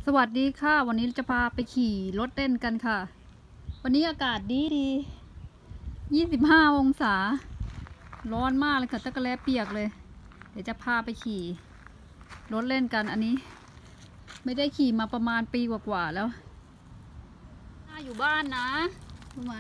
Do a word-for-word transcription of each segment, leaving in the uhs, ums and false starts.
สวัสดีค่ะวันนี้จะพาไปขี่รถเล่นกันค่ะวันนี้อากาศดีดียี่สิบห้าองศาร้อนมากเลยค่ะตะกะแลเปียกเลยเดี๋ยวจะพาไปขี่รถเล่นกันอันนี้ไม่ได้ขี่มาประมาณปีกว่าๆแล้วน่าอยู่บ้านนะรู้ไหม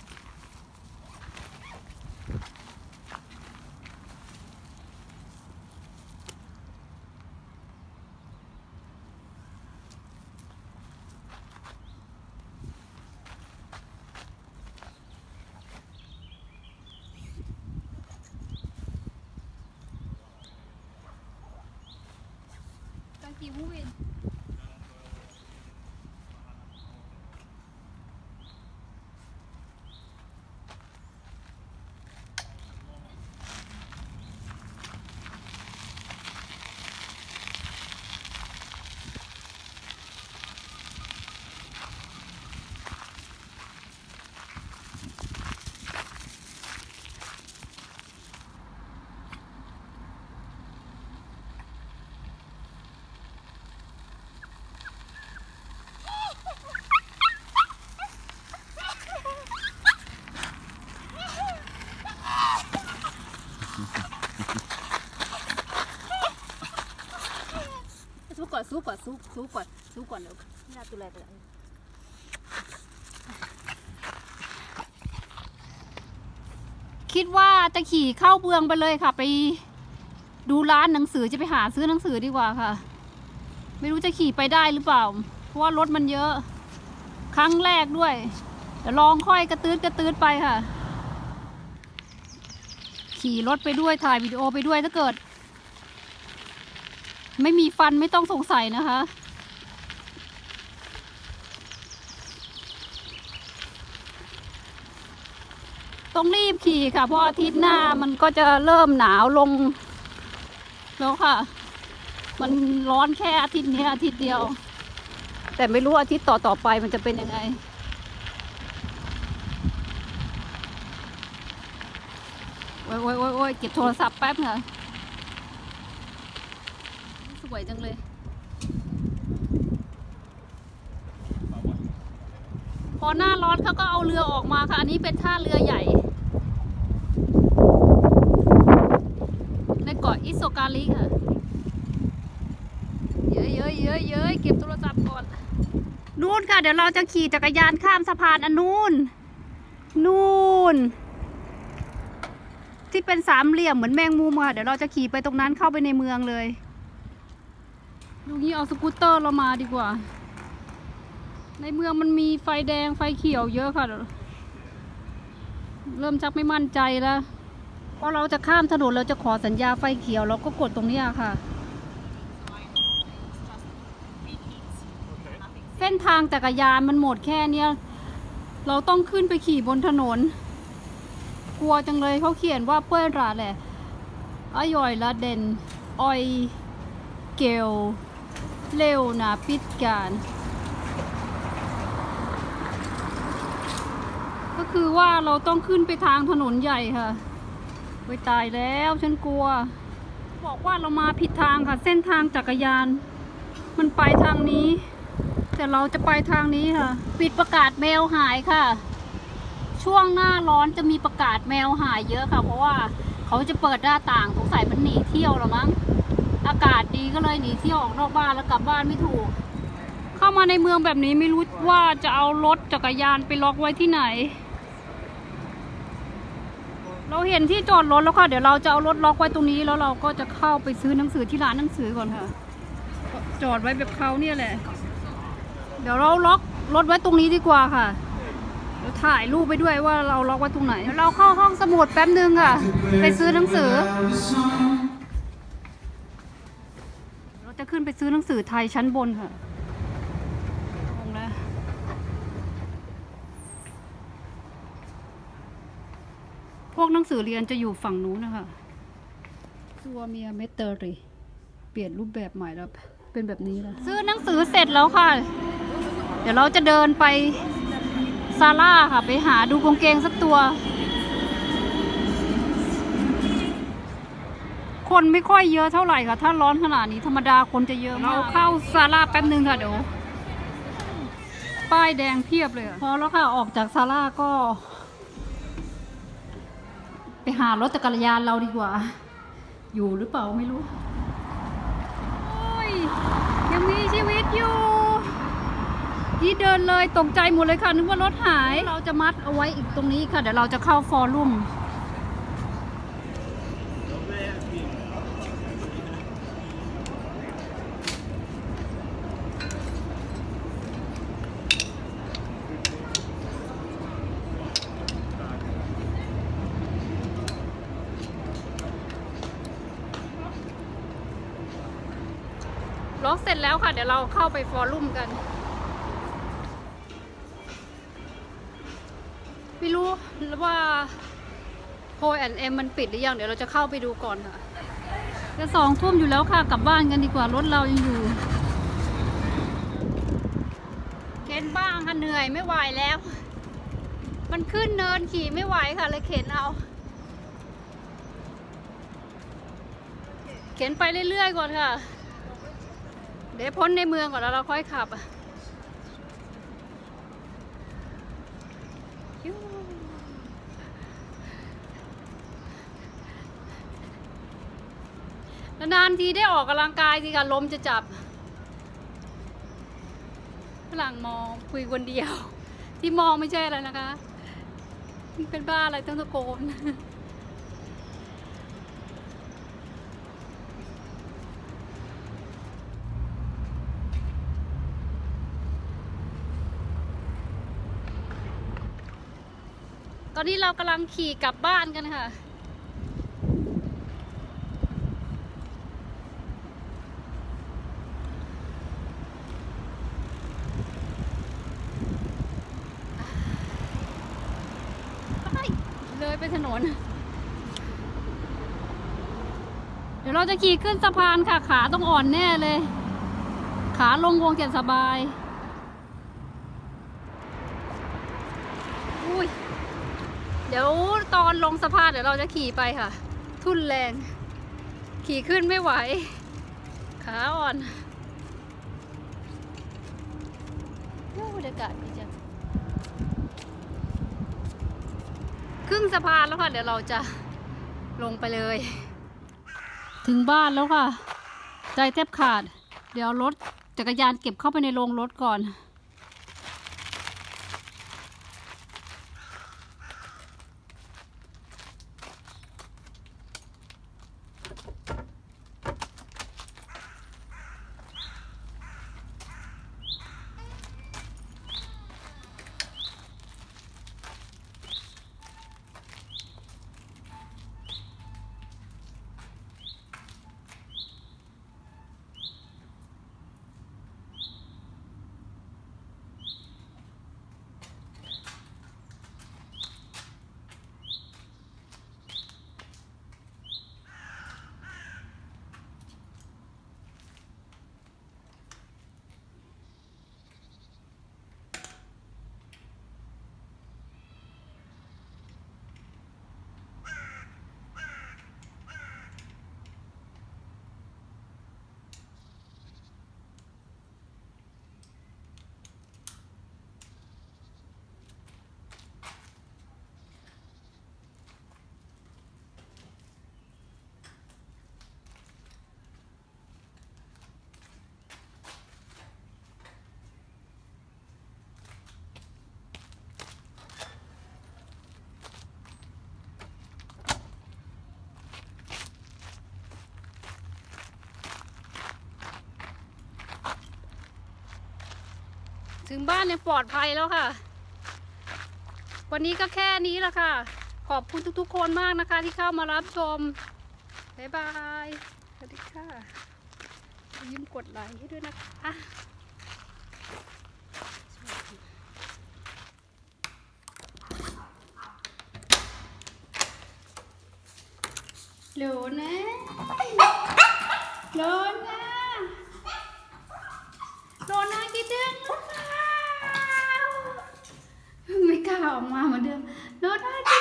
กี่หูวินสู้ก่อนสู้ก่อนสู้สู้ก่อนสู้ก่อนเดี๋ยวไม่ได้ตัวแรกเลยคิดว่าจะขี่เข้าเมืองไปเลยค่ะไปดูร้านหนังสือจะไปหาซื้อหนังสือดีกว่าค่ะไม่รู้จะขี่ไปได้หรือเปล่าเพราะว่ารถมันเยอะครั้งแรกด้วยเดี๋ยวลองค่อยกระตืดกระตืดไปค่ะขี่รถไปด้วยถ่ายวิดีโอไปด้วยถ้าเกิดไม่มีฟันไม่ต้องสงสัยนะคะต้องรีบขี่ค่ะเพราะอาทิตย์หน้ามันก็จะเริ่มหนาวลงแล้วค่ะมันร้อนแค่อาทิตย์นี้อาทิตย์เดียวแต่ไม่รู้อาทิตย์ต่อต่อไปมันจะเป็นยังไงโอ้ยโอ้ยโอ้ยโอ้ยเก็บโทรศัพท์แป๊บค่ะสวยจังเลยพอหน้าร้อนเขาก็เอาเรือออกมาค่ะอันนี้เป็นท่าเรือใหญ่ในเกาะอิโซกาลิค่ะเยอะเยอะเยอะเยอะเก็บโทรศัพท์ก่อนนู่นค่ะเดี๋ยวเราจะขี่จักรยานข้ามสะพานอันนู่นนู่นที่เป็นสามเหลี่ยมเหมือนแมงมุมค่ะเดี๋ยวเราจะขี่ไปตรงนั้นเข้าไปในเมืองเลยดูนี้เอาสกูตเตอร์เรามาดีกว่าในเมืองมันมีไฟแดงไฟเขียวเยอะค่ะเริ่มชักไม่มั่นใจแล้วพอเราจะข้ามถนนเราจะขอสัญญาไฟเขียวเราก็กดตรงนี้ค่ะเส้นทางจักรยานมันหมดแค่เนี้ยเราต้องขึ้นไปขี่บนถนนกลัวจังเลยเขาเขียนว่าเปื้อนราแหละอย่อยละเด่นออยเกลเร็วนะปิดการก็คือว่าเราต้องขึ้นไปทางถนนใหญ่ค่ะไปตายแล้วฉันกลัวบอกว่าเรามาผิดทางค่ะเส้นทางจักรยานมันไปทางนี้แต่เราจะไปทางนี้ค่ะปิดประกาศแมวหายค่ะช่วงหน้าร้อนจะมีประกาศแมวหายเยอะค่ะเพราะว่าเขาจะเปิดหน้าต่างสงสัยมันหนีเที่ยวหรอมั้งอากาศดีก็เลยหนีเที่ยวออกนอกบ้านแล้วกลับบ้านไม่ถูกเข้ามาในเมืองแบบนี้ไม่รู้ว่าจะเอารถจักรยานไปล็อกไว้ที่ไหนเราเห็นที่จอดรถแล้วค่ะเดี๋ยวเราจะเอารถล็อกไว้ตรงนี้แล้วเราก็จะเข้าไปซื้อหนังสือที่ร้านหนังสือก่อนค่ะจอดไว้แบบเขาเนี่ยแหละเดี๋ยวเราล็อกรถไว้ตรงนี้ดีกว่าค่ะเดี๋ยวถ่ายรูปไปด้วยว่าเราล็อกไว้ตรงไหนเดี๋ยวเราเข้าห้องสมุดแป๊บนึงค่ะไปซื้อหนังสือเราจะขึ้นไปซื้อหนังสือไทยชั้นบนค่ะลงแล้วพวกหนังสือเรียนจะอยู่ฝั่งนู้นนะคะซัวเมียเมเตอรีเปลี่ยนรูปแบบใหม่แล้วเป็นแบบนี้แล้วซื้อหนังสือเสร็จแล้วค่ะเดี๋ยวเราจะเดินไปซาร่าค่ะไปหาดูกางเกงสักตัวคนไม่ค่อยเยอะเท่าไหร่ค่ะถ้าร้อนขนาดนี้ธรรมดาคนจะเยอะมากเราเข้าศาลาแป๊บนึงค่ะเดี๋ยวป้ายแดงเพียบเลยพอแล้วค่ะออกจากศาลาก็ไปหารถจักรยานเราดีกว่าอยู่หรือเปล่าไม่รู้โอ้ยยังมีชีวิตอยู่ที่เดินเลยตกใจหมดเลยค่ะนึกว่ารถหายเราจะมัดเอาไว้อีกตรงนี้ค่ะเดี๋ยวเราจะเข้าฟอรุ่มล็อกเสร็จแล้วค่ะเดี๋ยวเราเข้าไปฟอรุ่มกันไม่รู้ว่าโพยแอนเอ็มมันปิดหรือยังเดี๋ยวเราจะเข้าไปดูก่อนค่ะจะสองทุ่มอยู่แล้วค่ะกลับบ้านกันดีกว่ารถเรายังอยู่เข็นบ้างค่ะเหนื่อยไม่ไหวแล้วมันขึ้นเนินขี่ไม่ไหวค่ะเลยเข็นเอาเข็นไปเรื่อยๆก่อนค่ะเดี๋ยวพ้นในเมืองก่อนแล้วเราค่อยขับนานทีได้ออกกำลังกายสิค่ะลมจะจับฝรั่งมองคุยคนเดียวที่มองไม่ใช่อะไรนะคะเป็นบ้าอะไรต้องตะโกนตอนนี้เรากำลังขี่กลับบ้านกันค่ะเลยไปถนนเดี๋ยวเราจะขี่ขึ้นสะพานค่ะขาต้องอ่อนแน่เลยขาลงวงเกียรสบายอุ้ยเดี๋ยวตอนลงสะพานเดี๋ยวเราจะขี่ไปค่ะทุ่นแรงขี่ขึ้นไม่ไหวขาอ่อนบรรยากาศดีจังครึ่งสะพานแล้วค่ะเดี๋ยวเราจะลงไปเลยถึงบ้านแล้วค่ะใจแทบขาดเดี๋ยวรถจักรยานเก็บเข้าไปในโรงรถก่อนถึงบ้านเนี่ยปลอดภัยแล้วค่ะวันนี้ก็แค่นี้แหละค่ะขอบคุณทุกๆคนมากนะคะที่เข้ามารับชมบ๊ายบายสวัสดีค่ะอย่าลืมกดไลค์ให้ด้วยนะคะโหลนะโหลนะโหลนะคิดถึงไม่กล้าออกมาเหมือนเดิมโหลนะ